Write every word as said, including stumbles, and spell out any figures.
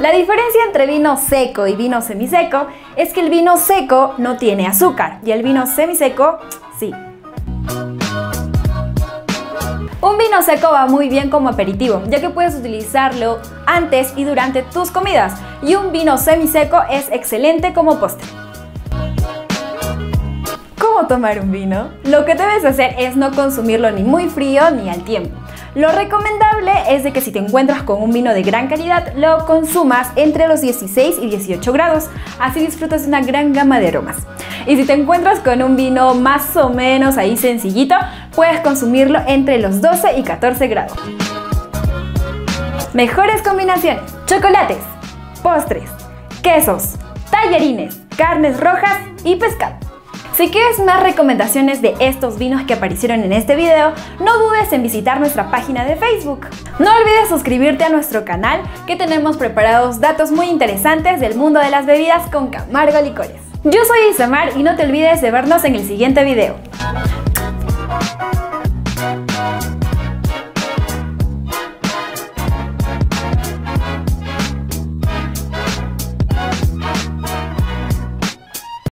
La diferencia entre vino seco y vino semiseco es que el vino seco no tiene azúcar y el vino semiseco sí. Un vino seco va muy bien como aperitivo, ya que puedes utilizarlo antes y durante tus comidas, y un vino semiseco es excelente como postre. ¿Cómo tomar un vino? Lo que debes hacer es no consumirlo ni muy frío ni al tiempo. Lo recomendable es de que si te encuentras con un vino de gran calidad, lo consumas entre los dieciséis y dieciocho grados, así disfrutas de una gran gama de aromas. Y si te encuentras con un vino más o menos ahí sencillito, puedes consumirlo entre los doce y catorce grados. Mejores combinaciones: chocolates, postres, quesos, tallarines, carnes rojas y pescado. Si quieres más recomendaciones de estos vinos que aparecieron en este video, no dudes en visitar nuestra página de Facebook. No olvides suscribirte a nuestro canal, que tenemos preparados datos muy interesantes del mundo de las bebidas con Camargo Licores. Yo soy Isamar y no te olvides de vernos en el siguiente video.